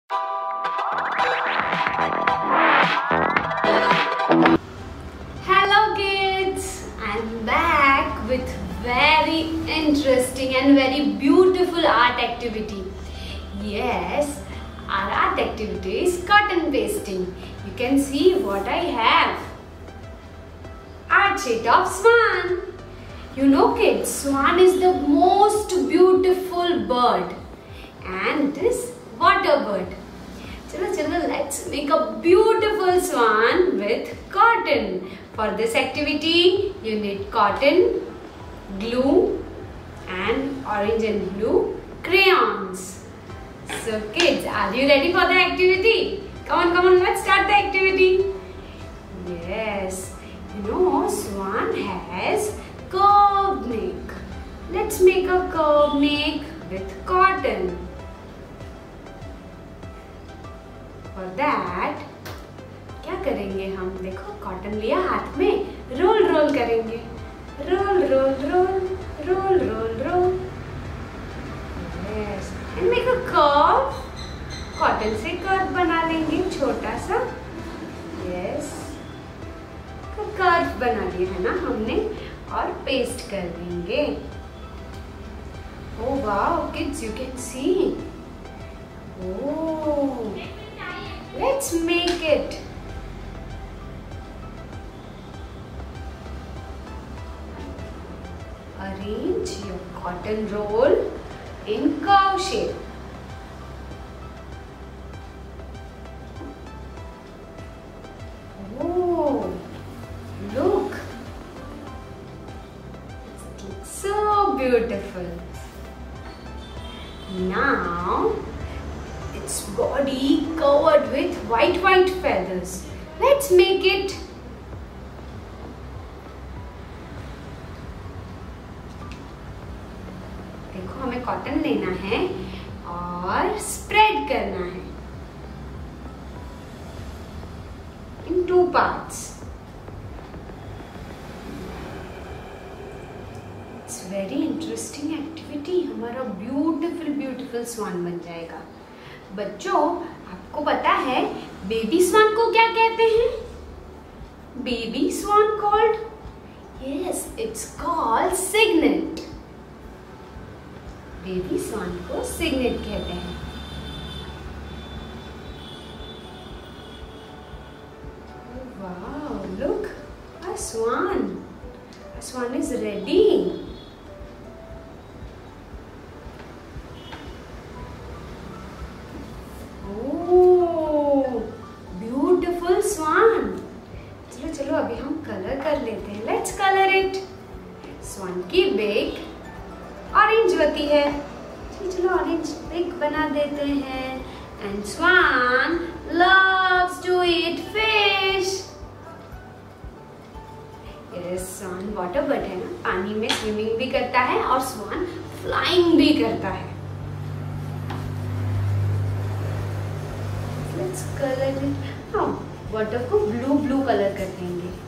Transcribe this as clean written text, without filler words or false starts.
Hello kids, I'm back with very interesting and very beautiful art activity. Yes, our art activity is cotton pasting. You can see what I have. Art sheet of swan. You know kids, swan is the most beautiful bird and it is water bird. Chalo, let's make a beautiful swan with cotton. For this activity, you need cotton, glue and orange and blue crayons. So kids, are you ready for the activity? Come on, let's start the activity. Yes, you know swan has curved neck. Let's make a curved neck with cotton. For that, क्या करेंगे हम? देखो cotton लिया हाथ में, roll करेंगे, roll. Yes, and make a curve. Cotton से curve बना लेंगे छोटा सा. Yes, कर्व बना लिया है ना हमने और पेस्ट कर देंगे. Oh wow, kids, you can see. Oh. Let's make it. Arrange your cotton roll in curve shape. Oh, look. It looks so beautiful. Now, its body covered with white feathers. Let's make it. देखो हमें cotton लेना है और spread करना है in 2 parts. It's very interesting activity. हमारा beautiful swan बन जाएगा. बच्चों, आपको पता है बेबी स्वान को क्या कहते हैं? Baby swan called? Yes, it's called cygnet. Baby swan को सिग्नेट कहते हैं. Wow, look, a swan is ready. चलो अभी हम कलर कर लेते हैं. Let's colour it. स्वान की बेक ऑरेंज होती है. चलो ऑरेंज बेक बना देते हैं. And swan loves to eat fish. Yes, swan water bird है ना, पानी में स्विमिंग भी करता है और स्वान फ्लाइंग भी करता है. Let's colour it. वाटर को ब्लू कलर कर देंगे.